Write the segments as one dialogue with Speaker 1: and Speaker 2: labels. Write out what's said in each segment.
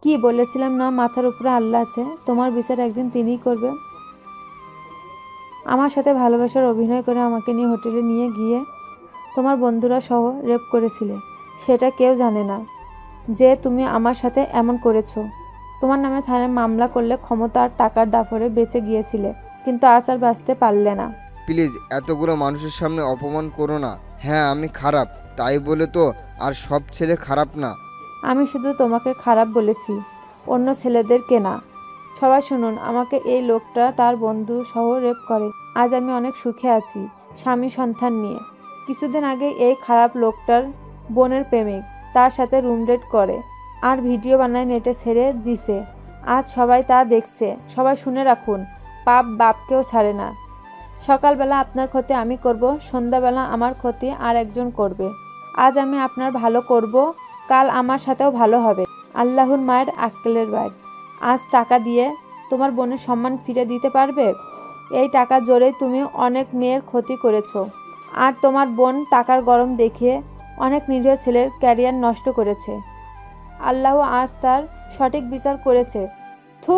Speaker 1: কি বলেছিলাম না, মাথার উপরে আল্লাহ আছে, তোমার বিচার একদিন তিনিই করবে। আমার সাথে ভালোবাসার অভিনয় করে আমাকে নিয়ে হোটেলে নিয়ে গিয়ে তোমার বন্ধুরা সহ রেপ করেছিলে। সেটা কেউ জানে না যে তুমি আমার সাথে এমন করেছো। তোমার নামে থানায় মামলা করলে ক্ষমতা আর টাকার দাপটে বেঁচে গিয়েছিলে, কিন্তু আজ আর বাঁচতে পারলে না।
Speaker 2: প্লিজ এতগুলো মানুষের সামনে অপমান করো না। হ্যাঁ আমি খারাপ, তাই বলে তো আর সব ছেলে খারাপ না।
Speaker 1: আমি শুধু তোমাকে খারাপ বলেছি, অন্য ছেলেদেরকে না। সবাই শুনুন, আমাকে এই লোকটা তার বন্ধু সহ রেপ করে। আজ আমি অনেক সুখে আছি, স্বামী সন্তান নিয়ে। কিছুদিন আগে এই খারাপ লোকটার বোনের প্রেমিক তার সাথে রুম ডেট করে আর ভিডিও বানায় নেটে ছেড়ে দিছে। আজ সবাই তা দেখছে। সবাই শুনে রাখুন, পাপ বাপকেও ছাড়ে না। সকালবেলা আপনার ক্ষতি আমি করব, সন্ধ্যাবেলা আমার ক্ষতি আর একজন করবে। আজ আমি আপনার ভালো করব, কাল আমার সাথেও ভালো হবে। আল্লাহর মায়ের আক্কেলের বাইর। আজ টাকা দিয়ে তোমার বোনের সম্মান ফিরে দিতে পারবে? এই টাকা জোরেই তুমি অনেক মেয়ের ক্ষতি করেছো, আর তোমার বোন টাকার গরম দেখিয়ে অনেক নিরীহ ছেলের ক্যারিয়ার নষ্ট করেছে। আল্লাহ আজ তার সঠিক বিচার করেছে। থু।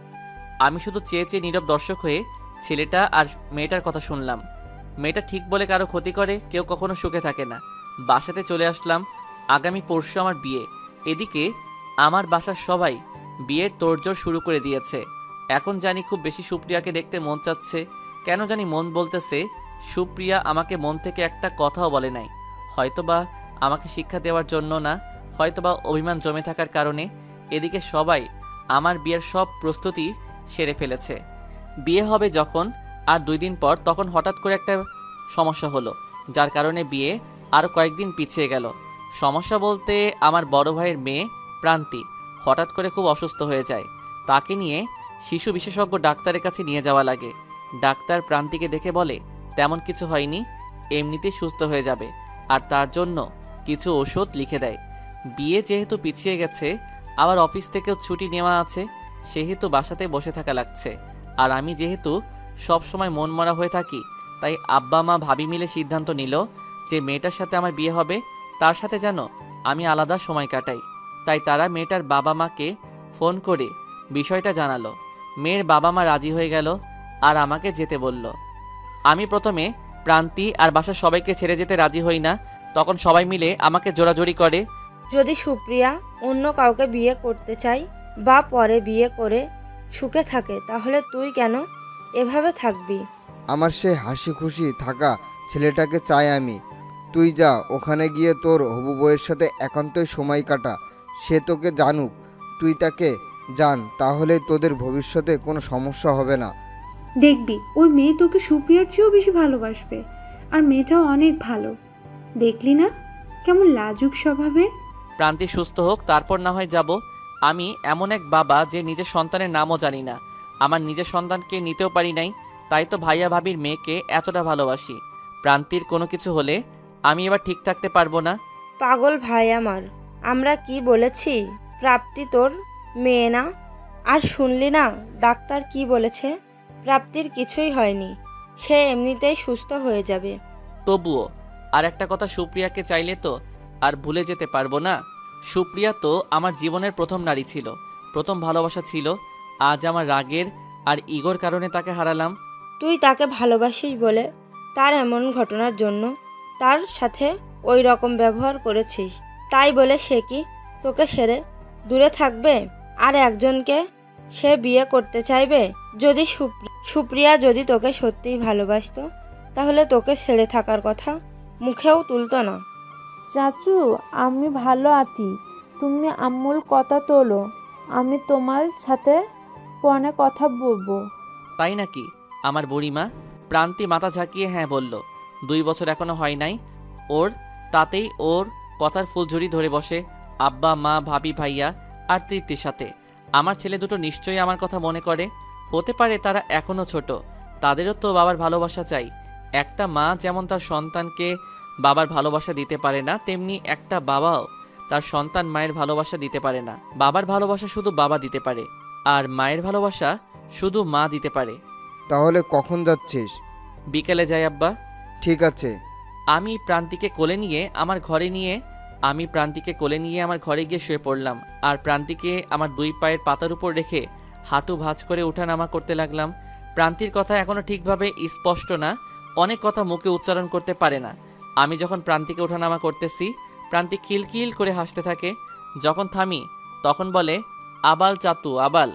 Speaker 3: আমি শুধু চেয়ে চেয়ে নীরব দর্শক হয়ে ছেলেটা আর মেয়েটার কথা শুনলাম। মেয়েটা ঠিক বলে কারো ক্ষতি করে, কেউ কখনো সুখে থাকে না। বাসাতে চলে আসলাম। আগামী পরশু আমার বিয়ে। এদিকে আমার বাসার সবাই বিয়ের তোড়জোড় শুরু করে দিয়েছে। এখন জানি খুব বেশি সুপ্রিয়াকে দেখতে মন চাচ্ছে। কেন জানি মন বলতেছে সুপ্রিয়া আমাকে মন থেকে একটা কথাও বলে নাই। হয়তোবা আমাকে শিক্ষা দেওয়ার জন্য না, হয়তোবা অভিমান জমে থাকার কারণে। এদিকে সবাই আমার বিয়ের সব প্রস্তুতি সেরে ফেলেছে। বিয়ে হবে যখন আর 2 দিন পর, তখন হঠাৎ করে একটা সমস্যা হলো, যার কারণে বিয়ে আরও কয়েকদিন পিছিয়ে গেল। সমস্যা বলতে আমার বড় ভাইয়ের মেয়ে প্রান্তি হঠাৎ করে খুব অসুস্থ হয়ে যায়। তাকে নিয়ে শিশু বিশেষজ্ঞ ডাক্তারের কাছে নিয়ে যাওয়া লাগে। ডাক্তার প্রান্তিকে দেখে বলে তেমন কিছু হয়নি, এমনিতেই সুস্থ হয়ে যাবে, আর তার জন্য কিছু ওষুধ লিখে দেয়। বিয়ে যেহেতু পিছিয়ে গেছে, আবার অফিস থেকেও ছুটি নেওয়া আছে, সেহেতু বাসাতে বসে থাকা লাগছে। আর আমি যেহেতু সব সময় মনমরা হয়ে থাকি, তাই আব্বা মা ভাবি মিলে সিদ্ধান্ত নিল যে মেয়েটার সাথে আমার বিয়ে হবে, তার সাথে যেন আমি আলাদা সময় কাটাই। তাই তারা মেয়েটার বাবা মাকে ফোন করে বিষয়টা জানালো। মেয়ের বাবা মা রাজি হয়ে গেল আর আমাকে যেতে বলল। আমি প্রথমে প্রান্তি আর বাসার সবাইকে ছেড়ে যেতে রাজি হই না। তখন সবাই মিলে আমাকে জোরাজোরি করে।
Speaker 4: যদি সুপ্রিয়া অন্য কাউকে বিয়ে করতে চায় বা পরে বিয়ে করে সুখে থাকে, তাহলে তুই কেন এভাবে থাকবি?
Speaker 2: আমার সে হাসি খুশি থাকা ছেলেটাকে চাই আমি। তুই যা, ওখানে গিয়ে তোর হবু বউয়ের সাথে একান্তই সময় কাটা। সে তোকে জানুক, তুই তাকে জান, তাহলে তোদের ভবিষ্যতে কোনো সমস্যা হবে না।
Speaker 5: দেখবি ওই মেয়ে তোকে সুপ্রিয়ার চেয়েও বেশি ভালোবাসবে। আর মেয়েটাও অনেক ভালো, দেখলি না কেমন লাজুক স্বভাবের।
Speaker 3: প্রান্তি সুস্থ হোক, তারপর না হয় যাব। আমি এমন এক বাবা যে নিজের সন্তানের নামও জানি না, আমার নিজের সন্তানকে নিতেও পারি নাই, তাই তো ভাইয়া ভাবির মেয়েকে এতটা ভালোবাসি। প্রান্তির কোনো কিছু হলে আমি এবার ঠিক থাকতে পারবো না।
Speaker 4: পাগল ভাই আমার, আমরা কি বলেছি প্রাপ্তি তোর মেয়ে না? আর শুনলি না ডাক্তার কি বলেছে? প্রাপ্তির কিছুই হয়নি, সে এমনিতেই সুস্থ হয়ে যাবে।
Speaker 3: তবুও আর একটা কথা, সুপ্রিয়াকে চাইলে তো আর ভুলে যেতে পারবো না। সুপ্রিয়া তো আমার জীবনের প্রথম নারী ছিল, প্রথম ভালোবাসা ছিল। আজ আমার রাগের আর ইগোর কারণে তাকে হারালাম।
Speaker 4: তুই তাকে ভালোবাসিস বলে তার এমন ঘটনার জন্য তার সাথে ওই রকম ব্যবহার করেছিস, তাই বলে সে কি তোকে ছেড়ে দূরে থাকবে? আর একজনকে সে বিয়ে করতে চাইবে? যদি সুপ্রিয়া যদি তোকে সত্যিই ভালোবাসতো, তাহলে তোকে ছেড়ে থাকার কথা মুখেও তুলতো না।
Speaker 1: চাচু, আমি ভালো আছি, তুমি আম্মুল কথা তোলো, আমি তোমার সাথে পরে কথা বলবো।
Speaker 3: তাই নাকি? আমার বুড়িমা। প্রান্তি মাথা ঝাঁকিয়ে হ্যাঁ বলল। 2 বছর এখনো হয় নাই ওর, তাতেই ওর কথার ফুলঝুরি ধরে বসে আব্বা মা ভাবি ভাইয়া আর তৃপ্তির সাথে। আমার ছেলে দুটো নিশ্চয়ই আমার কথা মনে করে। হতে পারে তারা এখনো ছোট, তাদেরও তো বাবার ভালোবাসা চাই। একটা মা যেমন তার সন্তানকে বাবার ভালোবাসা দিতে পারে না, তেমনি একটা বাবাও তার সন্তান মায়ের ভালোবাসা দিতে পারে না। বাবার ভালোবাসা শুধু বাবা দিতে পারে, আর মায়ের ভালোবাসা শুধু মা দিতে পারে।
Speaker 2: তাহলে কখন যাচ্ছিস?
Speaker 3: বিকেলে যাই আব্বা।
Speaker 2: ঠিক আছে।
Speaker 3: আমি প্রান্তিকে কোলে নিয়ে আমার ঘরে নিয়ে আমি প্রান্তিকে কোলে নিয়ে আমার ঘরে গিয়ে শুয়ে পড়লাম আর প্রান্তিকে আমার 2 পায়ের পাতার উপর রেখে হাঁটু ভাঁজ করে ওঠানামা করতে লাগলাম। প্রান্তির কথা এখনো ঠিকভাবে স্পষ্ট না, অনেক কথা মুখে উচ্চারণ করতে পারে না। আমি যখন প্রান্তিকে ওঠানামা করতেছি, প্রান্তিক খিলখিল করে হাসতে থাকে। যখন থামি তখন বলে, আবাল চাতু আবাল।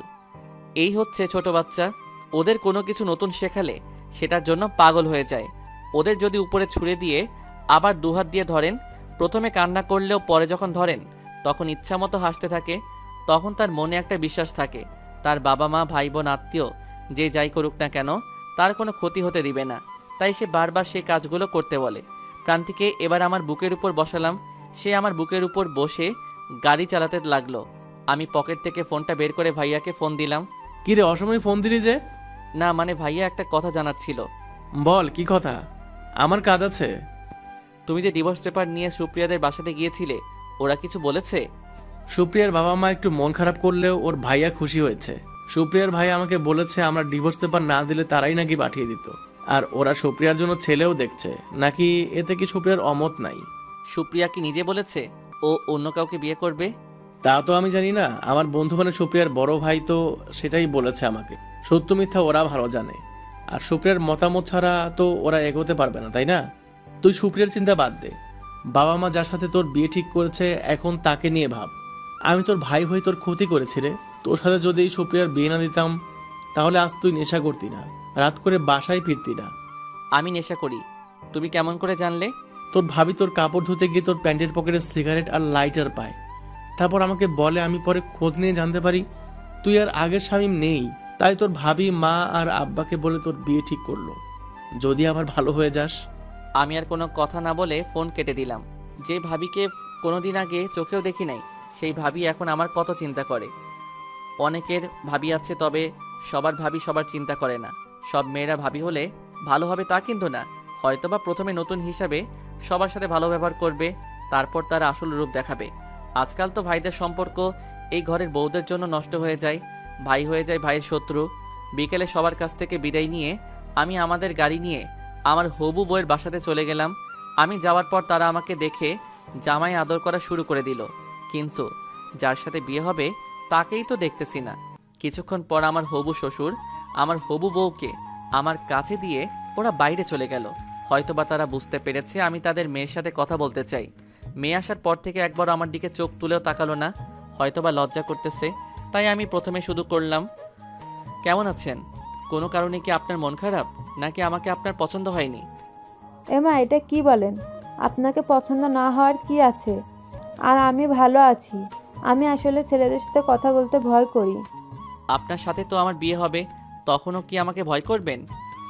Speaker 3: এই হচ্ছে ছোট বাচ্চা, ওদের কোনো কিছু নতুন শেখালে সেটার জন্য পাগল হয়ে যায়। ওদের যদি উপরে ছুঁড়ে দিয়ে আবার দুহাত দিয়ে ধরেন, প্রথমে কান্না করলেও পরে যখন ধরেন তখন ইচ্ছামতো হাসতে থাকে। তখন তার মনে একটা বিশ্বাস থাকে, তার বাবা মা ভাই বোন আত্মীয় যে যাই করুক না কেন তার কোনো ক্ষতি হতে দিবে না। তাই সে বারবার সেই কাজগুলো করতে বলে। প্রান্তিকে এবার আমার বুকের উপর বসালাম। সে আমার বুকের উপর বসে গাড়ি চালাতে লাগলো। আমি পকেট থেকে ফোনটা বের করে ভাইয়াকে ফোন দিলাম।
Speaker 6: কিরে অসময়ে ফোন দিলি যে?
Speaker 3: না মানে ভাইয়া একটা কথা জানার ছিল।
Speaker 6: বল কি কথা? আমার কাজ আছে।
Speaker 3: তুমি যে ডিভোর্স পেপার নিয়ে সুপ্রিয়াদের বাসাতে গিয়েছিলে, ওরা কিছু বলেছে?
Speaker 6: সুপ্রিয়ার বাবা মা একটু মন খারাপ করলেও ওর ভাইয়া খুশি হয়েছে। সুপ্রিয়ার ভাই আমাকে বলেছে আমরা ডিভোর্স পেপার না দিলে তারাই নাকি পাঠিয়ে দিত। আর ওরা সুপ্রিয়ার জন্য ছেলেও দেখছে, নাকি এতে কি সুপ্রিয়ার অমত নাই।
Speaker 3: সুপ্রিয়া কি নিজে বলেছে ও অন্য কাউকে বিয়ে করবে?
Speaker 6: তা তো আমি জানি না, আমার বন্ধু মানে সুপ্রিয়ার বড় ভাই তো সেটাই বলেছে আমাকে। সত্য মিথ্যা ওরা ভালো জানে, আর সুপ্রিয়ার মতামত ছাড়া তো ওরা এগোতে পারবে না, তাই না? তুই সুপ্রিয়ার চিন্তা বাদ দে, বাবা মা যার সাথে তোর বিয়ে ঠিক করেছে এখন তাকে নিয়ে ভাব। আমি তোর ভাই হয়ে তোর ক্ষতি করেছি রে। তোর সাথে যদি এই সুপ্রিয়ার বিয়ে না দিতাম তাহলে আজ তুই নেশা করতি না, রাত করে বাসায় ফিরতি না।
Speaker 3: আমি নেশা করি, তুমি কেমন করে জানলে?
Speaker 6: তোর ভাবি তোর কাপড় ধুতে গিয়ে তোর প্যান্টের পকেটে সিগারেট আর লাইটার পায়, তারপর আমাকে বলে, আমি পরে খোঁজ নিয়ে জানতে পারি তুই আর আগের স্বামী নেই। তাই তোর ভাবি মা আর আব্বাকে বলে তোর বিয়ে ঠিক করলো, যদি আবার ভালো হয়ে যাস।
Speaker 3: আমি আর কোনো কথা না বলে ফোন কেটে দিলাম। যে ভাবিকে কোনোদিন আগে চোখেও দেখি নাই, সেই ভাবি এখন আমার কত চিন্তা করে। অনেকের ভাবি আছে, তবে সবার ভাবি সবার চিন্তা করে না। সব মেয়েরা ভাবি হলে ভালো হবে তা কিন্তু না। হয়তোবা প্রথমে নতুন হিসাবে সবার সাথে ভালো ব্যবহার করবে, তারপর তার আসল রূপ দেখাবে। আজকাল তো ভাইদের সম্পর্ক এই ঘরের বউদের জন্য নষ্ট হয়ে যায়। ভাই হয়ে যায় ভাইয়ের শত্রু। বিকেলে সবার কাছ থেকে বিদায় নিয়ে আমি আমাদের গাড়ি নিয়ে আমার হবু বউয়ের বাসাতে চলে গেলাম। আমি যাওয়ার পর তারা আমাকে দেখে জামাই আদর করা শুরু করে দিল, কিন্তু যার সাথে বিয়ে হবে তাকেই তো দেখতেছি না। কিছুক্ষণ পর আমার হবু শ্বশুর আমার হবু বউকে আমার কাছে দিয়ে ওরা বাইরে চলে গেল। হয়তোবা তারা বুঝতে পেরেছে আমি তাদের মেয়ের সাথে কথা বলতে চাই। মেয়ে আসার পর থেকে একবার আমার দিকে চোখ তুলেও তাকালো না, হয়তোবা লজ্জা করতেছে। তাই আমি প্রথমে শুধু করলাম, কেমন আছেন? কোনো কারণে কি আপনার মন খারাপ, নাকি আমাকে আপনার পছন্দ হয়নি?
Speaker 1: এমা এটা কি বলেন? আপনাকে পছন্দ না হওয়ার কি আছে? আর আমি ভালো আছি। আমি আসলে ছেলেদের সাথে কথা বলতে ভয় করি।
Speaker 3: আপনার সাথে তো আমার বিয়ে হবে, তখনও কি আমাকে ভয় করবেন?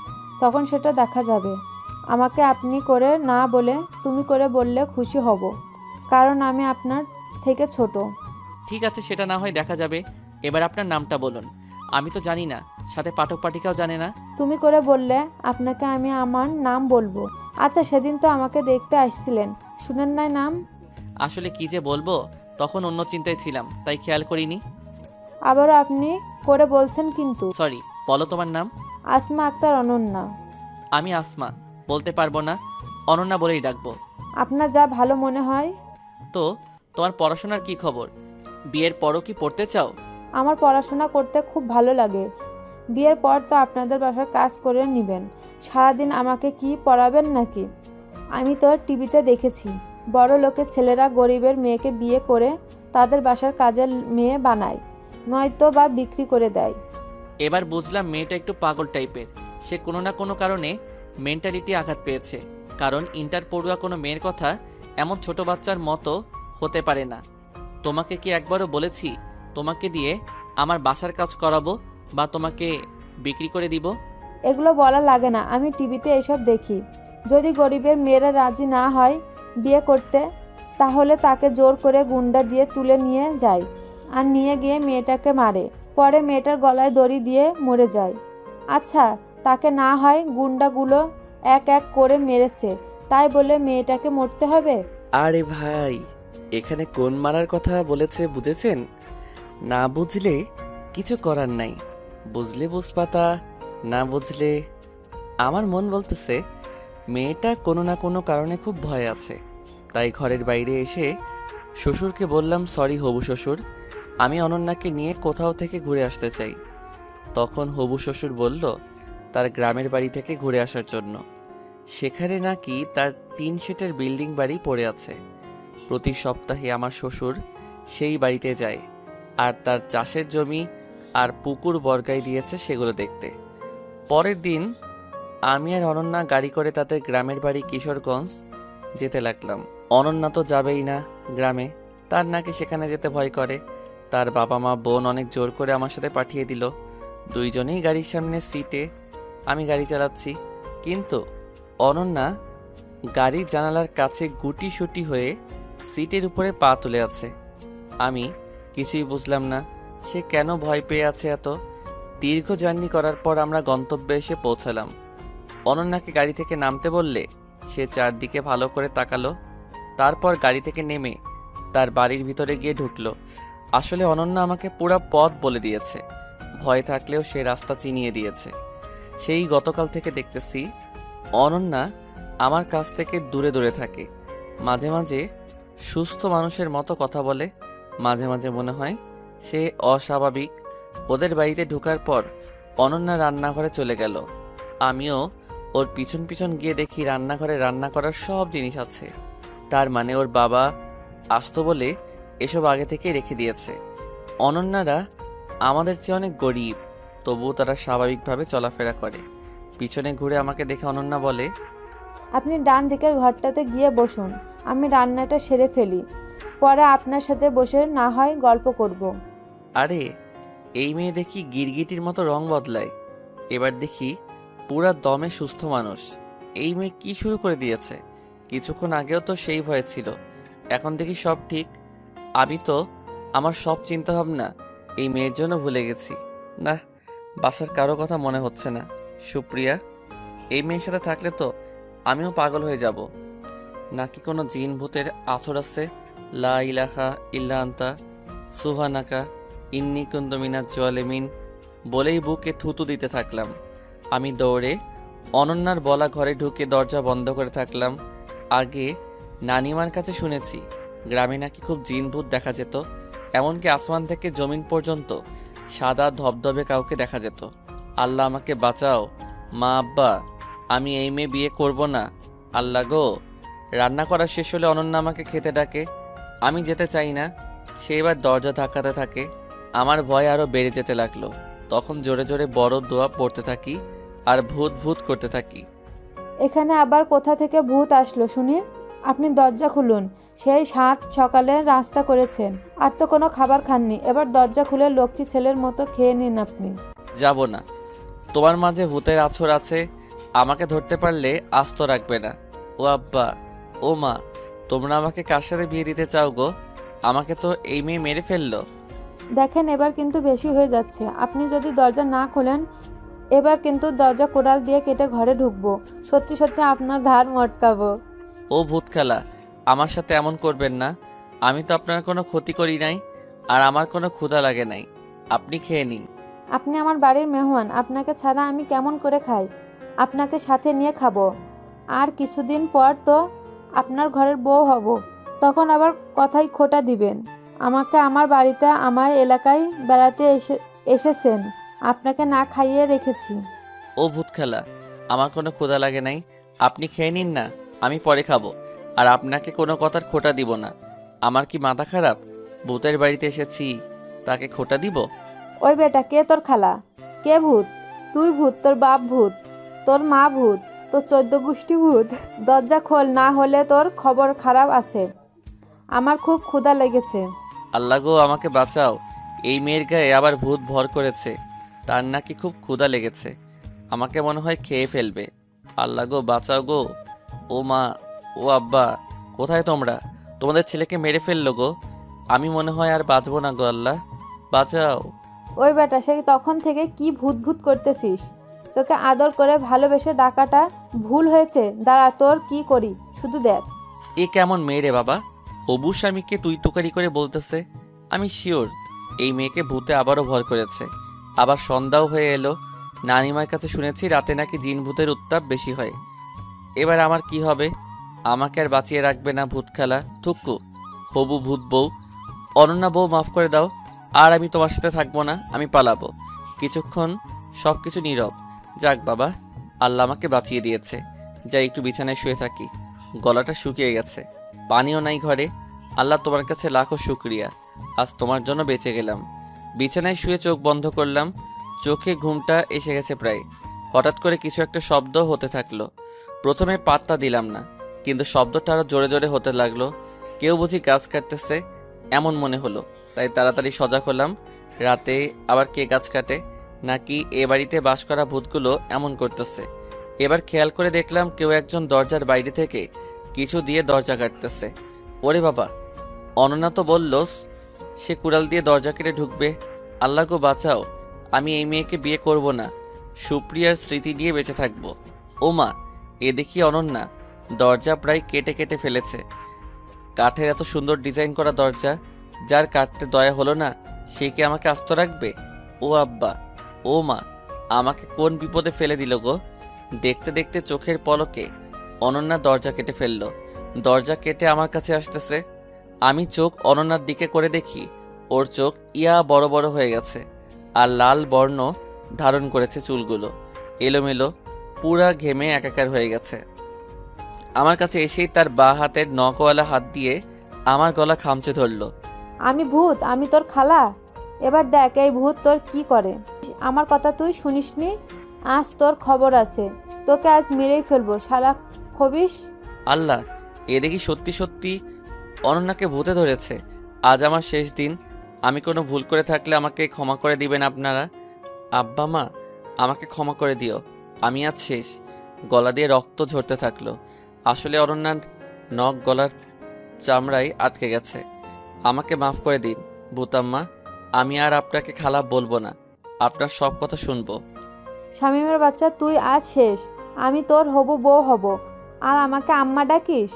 Speaker 1: তখন সেটা দেখা যাবে। আমাকে আপনি করে না বলে তুমি করে বললে খুশি হব, কারণ আমি আপনার থেকে ছোট।
Speaker 3: ঠিক আছে, সেটা না হয় দেখা যাবে। এবার আপনার নামটা বলুন। আমি তো জানি না, সাথে পাঠক পাঠিকাও জানে না।
Speaker 1: তুমি করে বললে আপনাকে আমি আমার নাম বলবো। আচ্ছা, সেদিন তো আমাকে দেখতে আসছিলেন, শুনেন নাই নাম?
Speaker 3: আসলে কি যে বলবো, তখন অন্য চিন্তায় ছিলাম, তাই খেয়াল করিনি।
Speaker 1: আবারও আপনি করে বলছেন কিন্তু।
Speaker 3: সরি, বলো তোমার নাম।
Speaker 1: আসমা আক্তার অনন্যা।
Speaker 3: আমি আসমা বলতে পারবো না, অনন্যা বলেই ডাকবো।
Speaker 1: আপনার যা ভালো মনে হয়।
Speaker 3: তো তোমার পড়াশোনার কি খবর? বিয়ের পরও কি পড়তে চাও?
Speaker 1: আমার পড়াশোনা করতে খুব ভালো লাগে। বিয়ের পর তো আপনাদের বাসার কাজ করে নেবেন, সারাদিন আমাকে কি পড়াবেন নাকি? আমি তো টিভিতে দেখেছি, বড় লোকের ছেলেরা গরিবের মেয়েকে বিয়ে করে তাদের বাসার কাজের মেয়ে বানায়, নয়তো বা বিক্রি করে দেয়।
Speaker 3: এবার বুঝলাম মেয়েটা একটু পাগল টাইপের। সে কোনো না কোনো কারণে মেন্টালিটি আঘাত পেয়েছে, কারণ ইন্টার পড়ুয়া কোনো মেয়ের কথা এমন ছোট বাচ্চার মতো হতে পারে না। তোমাকে কি একবারও বলেছি তোমাকে দিয়ে আমার বাসার কাজ করাবো বা তোমাকে বিক্রি করে দিব?
Speaker 1: এগুলো বলা লাগে না, আমি টিভিতে এসব দেখি। যদি গরিবের মেয়েরা রাজি না হয় বিয়ে করতে, তাহলে তাকে জোর করে গুন্ডা দিয়ে তুলে নিয়ে যায়, আর নিয়ে গিয়ে মেয়েটাকে মারে, পরে মেয়েটার গলায় দড়ি দিয়ে মরে যায়। আচ্ছা, তাকে না হয় গুন্ডাগুলো এক এক করে মেরেছে, তাই বলে মেয়েটাকে মরতে হবে?
Speaker 7: আরে ভাই, এখানে কোন মারার কথা বলেছে বুঝেছেন? না বুঝলে কিছু করার নাই, বুঝলে বুঝপাতা, না বুঝলে। আমার মন বলতেছে মেয়েটা কোনো না কোনো কারণে খুব ভয় আছে, তাই ঘরের বাইরে এসে শ্বশুরকে বললাম, সরি হবু শ্বশুর, আমি অনন্যাকে নিয়ে কোথাও থেকে ঘুরে আসতে চাই। তখন হবু শ্বশুর বলল তার গ্রামের বাড়ি থেকে ঘুরে আসার জন্য। সেখানে নাকি তার 3 শেটের বিল্ডিং বাড়ি পড়ে আছে। প্রতি সপ্তাহে আমার শ্বশুর সেই বাড়িতে যায় আর তার চাষের জমি আর পুকুর বর্গায় দিয়েছে সেগুলো দেখতে। পরের দিন আমি আর অনন্যা গাড়ি করে তাদের গ্রামের বাড়ি কিশোরগঞ্জ যেতে লাগলাম। অনন্যা তো যাবেই না গ্রামে, তার নাকি সেখানে যেতে ভয় করে। তার বাবা মা বোন অনেক জোর করে আমার সাথে পাঠিয়ে দিল। দুইজনেই গাড়ির সামনে সিটে, আমি গাড়ি চালাচ্ছি, কিন্তু অনন্যা গাড়ির জানালার কাছে গুটিসুটি হয়ে সিটের উপরে পা তুলে আছে। আমি কিছুই বুঝলাম না সে কেন ভয় পেয়ে আছে এত। দীর্ঘ জার্নি করার পর আমরা গন্তব্যে এসে পৌঁছালাম। অনন্যাকে গাড়ি থেকে নামতে বললে সে চারদিকে ভালো করে তাকালো, তারপর গাড়ি থেকে নেমে তার বাড়ির ভিতরে গিয়ে ঢুকলো। আসলে অনন্যা আমাকে পুরা পথ বলে দিয়েছে, ভয় থাকলেও সে রাস্তা চিনিয়ে দিয়েছে। সেই গতকাল থেকে দেখতেছি অনন্যা আমার কাছ থেকে দূরে দূরে থাকে। মাঝে মাঝে সুস্থ মানুষের মতো কথা বলে, মাঝে মাঝে মনে হয় সে অস্বাভাবিক। ওদের বাড়িতে ঢোকার পর অনন্যা রান্নাঘরে চলে গেল। আমিও ওর পিছন পিছন গিয়ে দেখি রান্নাঘরে রান্না করার সব জিনিস আছে। তার মানে ওর বাবা আসতো বলে এসব আগে থেকেই রেখে দিয়েছে। অনন্যারা আমাদের চেয়ে অনেক গরিব, তবুও তারা স্বাভাবিকভাবে চলাফেরা করে। পিছনে ঘুরে আমাকে দেখে অনন্যা বলে,
Speaker 1: আপনি ডান দিকের ঘরটাতে গিয়ে বসুন, আমি রান্নাটা সেরে ফেলি, পরে আপনার সাথে বসে না হয় গল্প করব।
Speaker 7: আরে এই মেয়ে দেখি গিরগিটির মতো রং বদলায়, এবার দেখি পুরা দমে সুস্থ মানুষ। এই মেয়ে কি শুরু করে দিয়েছে? কিছুক্ষণ আগেও তো সেই ভয় ছিল, এখন দেখি সব ঠিক। আমি তো আমার সব চিন্তাভাবনা এই মেয়ের জন্য ভুলে গেছি। না, বাসার কারো কথা মনে হচ্ছে না। সুপ্রিয়া, এই মেয়ের সাথে থাকলে তো আমিও পাগল হয়ে যাব। নাকি কোনো জিন ভূতের আছর আছে? লা ইলাহা ইল্লা আনতা সুবহানাকা ইন্নী কুনতু মিনাজ জালিমিন বলেই বুকে থুতু দিতে থাকলাম। আমি দৌড়ে অনন্যার বলা ঘরে ঢুকে দরজা বন্ধ করে থাকলাম। আগে নানিমার কাছে শুনেছি গ্রামে নাকি খুব জিন ভূত দেখা যেত, এমনকি আসমান থেকে জমিন পর্যন্ত সাদা ধবধবে কাউকে দেখা যেত। আল্লাহ আমাকে বাঁচাও মা, আব্বা, আমি এই মেয়ে বিয়ে করব না। আল্লাহ গো। রান্না করা শেষ হলে অনন্যা আমাকে খেতে ডাকে, আমি যেতে চাই না। সে এবার দরজা ধাক্কাতে থাকে। আমার ভয় আরও বেড়ে যেতে লাগলো। তখন জোরে জোরে বড় দোয়া পড়তে থাকি আর ভূত ভূত করতে থাকি।
Speaker 1: এখানে আবার কোথা থেকে ভূত আসলো শুনি? আপনি দরজা খুলুন, সেই 7 সকালে রাস্তা করেছেন, আর তো কোনো খাবার খাননি, এবার দরজা খুলে লক্ষ্মী ছেলের মতো খেয়ে নিন আপনি।
Speaker 7: যাব না। তোমার মাঝে ভূতের আছর আছে, আমাকে ধরতে পারলে আস্ত রাখবে না। ও আব্বা, ও মা, তোমরা আমাকে কার সাথে বিয়ে দিতে চাও গো? আমাকে তো এই মেয়ে মেরে ফেললো।
Speaker 1: দেখেন এবার কিন্তু বেশি হয়ে যাচ্ছে, আপনি যদি দরজা না খোলেন এবার কিন্তু দরজা কোড়াল দিয়ে কেটে ঘরে ঢুকবো, সত্যি সত্যি আপনার ঘাড় মটকাবো।
Speaker 7: ও ভূত খেলা, আমার সাথে এমন করবেন না। আমি তো আপনার কোনো ক্ষতি করি নাই, আর আমার কোনো ক্ষুধা লাগে নাই। আপনি খেয়ে নিন।
Speaker 1: আপনি আমার বাড়ির মেহমান, আপনাকে ছাড়া আমি কেমন করে খাই? আপনাকে সাথে নিয়ে খাবো, আর কিছুদিন পর তো আপনার ঘরের বউ হব, তখন আবার কথাই খোটা দিবেন আমাকে। আমার বাড়িতে আমার এলাকায় বেড়াতে এসেছেন, আপনাকে না খাইয়ে রেখেছি।
Speaker 7: ও ভূত খেলা, আমার কোনো ক্ষুধা লাগে নাই, আপনি খেয়ে নিন না, আমি পরে খাবো। আর আপনাকে কোনো কথার খোটা দিব না। আমার কি মাথা খারাপ? ভূতের বাড়িতে এসেছি, তাকে খোটা দিব?
Speaker 1: ওই বেটা, কে তোর খালা? কে ভূত? তুই ভূত, তোর বাপ ভূত, তোর মা ভূত, তোর 14 গোষ্ঠী ভূত। দরজা খোল, না হলে তোর খবর খারাপ আছে। আমার খুব ক্ষুধা লেগেছে।
Speaker 7: আল্লাহ গো, আমাকে বাঁচাও। এই মেয়ের গায়ে আবার ভূত ভর করেছে, তার নাকি খুব ক্ষুধা লেগেছে, আমাকে মনে হয় খেয়ে ফেলবে। আল্লাহ গো, বাঁচাও গো। ও মা, ও আব্বা, কোথায় তোমরা? তোমাদের ছেলেকে মেরে ফেললো গো। আমি মনে হয় আর বাঁচবো না গো। আল্লাহ বাঁচাও।
Speaker 1: ওই বেটা, সে তখন থেকে কি ভূত ভূত করতেছিস? তোকে আদর করে ভালোবেসে ডাকাটা ভুল হয়েছে, দাঁড়া তোর কি করি শুধু দেখ।
Speaker 7: এ কেমন মেয়ে রে বাবা? হবু স্বামীকে তুই তুকারি করে বলতেছে। আমি শিওর এই মেয়েকে ভূতে আবারও ভর করেছে। আবার সন্ধ্যাও হয়ে এলো। নানিমার কাছে শুনেছি রাতে নাকি জিন ভূতের উত্তাপ বেশি হয়। এবার আমার কি হবে? আমাকে আর বাঁচিয়ে রাখবে না ভূত খেলা। থুক্কু,
Speaker 3: হবু ভূত বউ। অনন্যা বউ, মাফ করে দাও, আর আমি তোমার সাথে থাকবো না, আমি পালাবো। কিছুক্ষণ সব কিছু নীরব। যাক বাবা, আল্লাহ আমাকে বাঁচিয়ে দিয়েছে। যাই একটু বিছানায় শুয়ে থাকি, গলাটা শুকিয়ে গেছে, পানিও নাই ঘরে। আল্লাহ তোমার কাছে লাখো শুক্রিয়া, আজ তোমার জন্য বেঁচে গেলাম। বিছানায় শুয়ে চোখ বন্ধ করলাম, চোখে ঘুমটা এসে গেছে প্রায়। হঠাৎ করে কিছু একটা শব্দ হতে থাকলো। প্রথমে পাত্তা দিলাম না, কিন্তু শব্দটা আরো জোরে জোরে হতে লাগলো। কেউ বুঝি গাছ কাটতেছে এমন মনে হলো, তাই তাড়াতাড়ি সজাগ হলাম। রাতে আবার কে গাছ কাটে, নাকি এ বাড়িতে বাস করা ভূতগুলো এমন করতেছে? এবার খেয়াল করে দেখলাম কেউ একজন দরজার বাইরে থেকে কিছু দিয়ে দরজা কাটতেছে। ওরে বাবা, অনন্যা তো বলল সে কুড়াল দিয়ে দরজা কেটে ঢুকবে। আল্লাহ গো বাঁচাও, আমি এই মেয়েকে বিয়ে করব না, সুপ্রিয়ার স্মৃতি নিয়ে বেঁচে থাকবো। ও মা, এ দেখি অনন্যা দরজা প্রায় কেটে কেটে ফেলেছে। কাঠের এত সুন্দর ডিজাইন করা দরজা, যার কাটতে দয়া হলো না সে কি আমাকে আস্ত রাখবে? ও আব্বা, ও মা, আমাকে কোন বিপদে ফেলে দিল গো। দেখতে দেখতে চোখের পলকে অনন্যা দরজা কেটে ফেলল। দরজা কেটে আমার কাছে আসতেছে। আমি চোখ অনন্যার দিকে করে দেখি ওর চোখ ইয়া বড় বড় হয়ে গেছে, আর লাল বর্ণ ধারণ করেছে চুলগুলো, এলোমেলো, পুরা ঘেমে একাকার হয়ে গেছে। আমার কাছে এসেই তার বা হাতের নখওয়ালা হাত দিয়ে আমার গলা খামচে ধরল।
Speaker 1: আমি ভূত, আমি তোর খালা। এবার দেখ এই ভূত তোর কি করে। আমার কথা তুই শুনিসনি? আজ তোর খবর আছে, তোকে আজ মেরেই ফেলবো শালা খবিস।
Speaker 3: আল্লাহ, এ দেখি সত্যি সত্যি অনন্যাকে ভূতে ধরেছে। আজ আমার শেষ দিন, আমি কোনো ভুল করে থাকলে আমাকে ক্ষমা করে দিবেন আপনারা। আব্বা মা, আমাকে ক্ষমা করে দিও, আমি আজ শেষ। গলা দিয়ে রক্ত ঝরতে থাকলো। আসলে অনন্যার নখ গলার চামড়ায় আটকে গেছে। আমাকে মাফ করে দিন ভূতাম্মা, আমি আর আপনাকে খালা বলবো না, আপনার সব কথা শুনবো।
Speaker 1: শামীমের বাচ্চা, তুই আজ শেষ। আমি তোর হবু বউ হব, আর আমাকে আম্মা ডাকিস?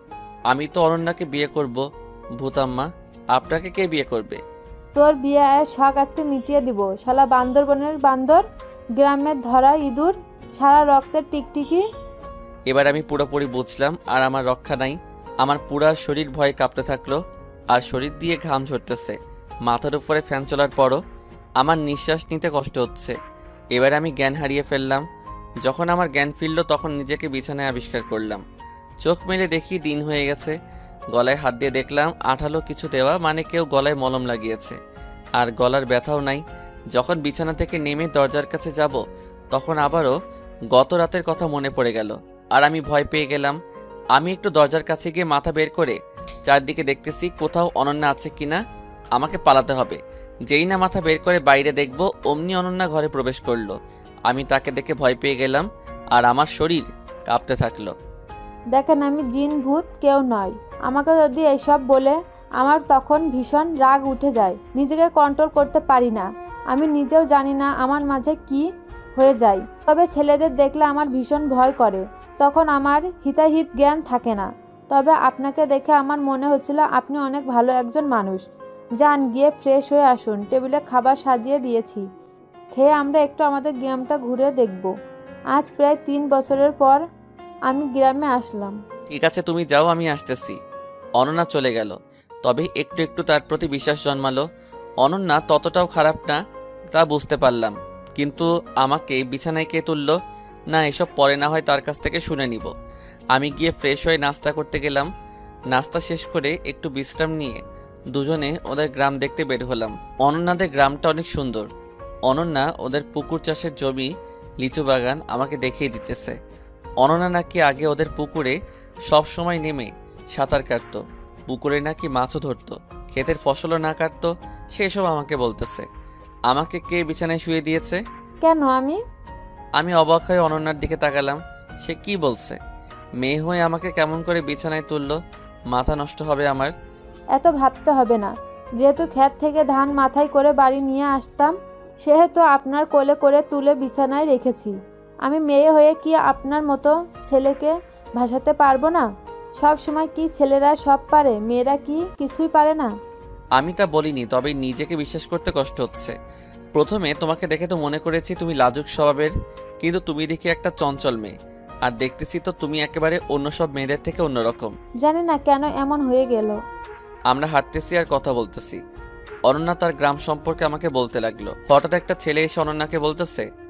Speaker 3: আমি তো অনন্যাকে বিয়ে করব ভূতাম্মা, আপনাকে কে বিয়ে করবে?
Speaker 1: তোর বিয়ে শখ আজকে মিটিয়ে দিব শালা বান্দরবনের বান্দর, গ্রামের ধরা ইঁদুর, সারা রক্তের টিকটিকি।
Speaker 3: এবার আমি পুরোপুরি বুঝলাম আর আমার রক্ষা নাই। আমার পুরা শরীর ভয়ে কাঁপতে থাকলো, আর শরীর দিয়ে ঘাম ঝরতেছে। মাথার উপরে ফ্যান চলার পরও আমার নিঃশ্বাস নিতে কষ্ট হচ্ছে। এবার আমি জ্ঞান হারিয়ে ফেললাম। যখন আমার জ্ঞান ফিরল তখন নিজেকে বিছানায় আবিষ্কার করলাম। চোখ মেলে দেখি দিন হয়ে গেছে। গলায় হাত দিয়ে দেখলাম আঠালো কিছু দেওয়া, মানে কেউ গলায় মলম লাগিয়েছে, আর গলার ব্যথাও নাই। যখন বিছানা থেকে নেমে দরজার কাছে যাব তখন আবারও গত রাতের কথা মনে পড়ে গেল, আর আমি ভয় পেয়ে গেলাম। আমি একটু দরজার কাছে গিয়ে মাথা বের করে চারদিকে দেখতেছি কোথাও অনন্যা আছে কিনা। আমাকে পালাতে হবে। যেই না মাথা বের করে বাইরে দেখব অমনি অনন্যা ঘরে প্রবেশ করলো। আমি তাকে দেখে ভয় পেয়ে গেলাম, আর আমার শরীর কাঁপতে থাকলো।
Speaker 1: দেখেন আমি জিন ভূত কেউ নয়। আমাকে যদি এইসব বলে আমার তখন ভীষণ রাগ উঠে যায়, নিজেকে কন্ট্রোল করতে পারি না। আমি নিজেও জানি না আমার মাঝে কি হয়ে যায়। তবে ছেলেদের দেখলে আমার ভীষণ ভয় করে, তখন আমার হিতাহিত জ্ঞান থাকে না। তবে আপনাকে দেখে আমার মনে হচ্ছিল আপনি অনেক ভালো একজন মানুষ। যান গিয়ে ফ্রেশ হয়ে আসুন, টেবিলে খাবার সাজিয়ে দিয়েছি, খেয়ে আমরা একটু আমাদের গ্রামটা ঘুরে দেখব। আজ প্রায় 3 বছরের পর আমি গ্রামে আসলাম।
Speaker 3: ঠিক আছে, তুমি যাও, আমি আসতেছি। অনন্যা চলে গেল, তবে একটু একটু তার প্রতি বিশ্বাস জন্মালো। অনন্যা ততটাও খারাপ না তা বুঝতে পারলাম, কিন্তু আমাকে বিছানায় কে তুললো? না, এসব পরে না হয় তার কাছ থেকে শুনে নিব। আমি গিয়ে ফ্রেশ হয়ে নাস্তা করতে গেলাম। নাস্তা শেষ করে একটু বিশ্রাম নিয়ে দুজনে ওদের গ্রাম দেখতে বের হলাম। অনন্যাদের গ্রামটা অনেক সুন্দর। অনন্যা ওদের পুকুর চাষের জমি, লিচু বাগান আমাকে দেখিয়ে দিতেছে। অনন্যা নাকি আগে ওদের পুকুরে সব সময় নেমে সাঁতার কাটতো, পুকুরে নাকি মাছও ধরতো, ক্ষেতের ফসলও না কাটতো, সেসব আমাকে বলতেছে। আমাকে কে বিছানায় শুয়ে দিয়েছে?
Speaker 1: কেন?
Speaker 3: আমি অবাক হয়ে অনন্যার দিকে তাকালাম। সে কি বলছে? মেয়ে হয়ে আমাকে কেমন করে বিছানায় তুললো? মাথা নষ্ট হবে আমার।
Speaker 1: এত ভাবতে হবে না। যেহেতু ক্ষেত থেকে ধান মাথায় করে বাড়ি নিয়ে আসতাম, সেহেতু আপনার কোলে করে তুলে বিছানায় রেখেছি। আমি মেয়ে হয়ে কি আপনার মতো ছেলেকে ভাসাতে পারবো না? সব সময় কি ছেলেরা সব পারে, মেয়েরা কি কিছুই পারে না?
Speaker 3: আমি তা বলিনি, তবে নিজেকে বিশ্বাস করতে কষ্ট হচ্ছে। প্রথমে তোমাকে দেখে তো মনে করেছি তুমি লাজুক স্বভাবের, কিন্তু তুমি দেখি একটা চঞ্চল মেয়ে, আর দেখতেছি তো তুমি একেবারে অন্য সব মেয়েদের থেকে অন্যরকম।
Speaker 1: জানি না কেন এমন হয়ে গেল।
Speaker 3: আমরা হাঁটতেছি আর কথা বলতেছি। অনন্যা তার গ্রাম সম্পর্কে আমাকে বলতে লাগলো। হঠাৎ একটা ছেলে এসে অনন্যাকে বলতেছে,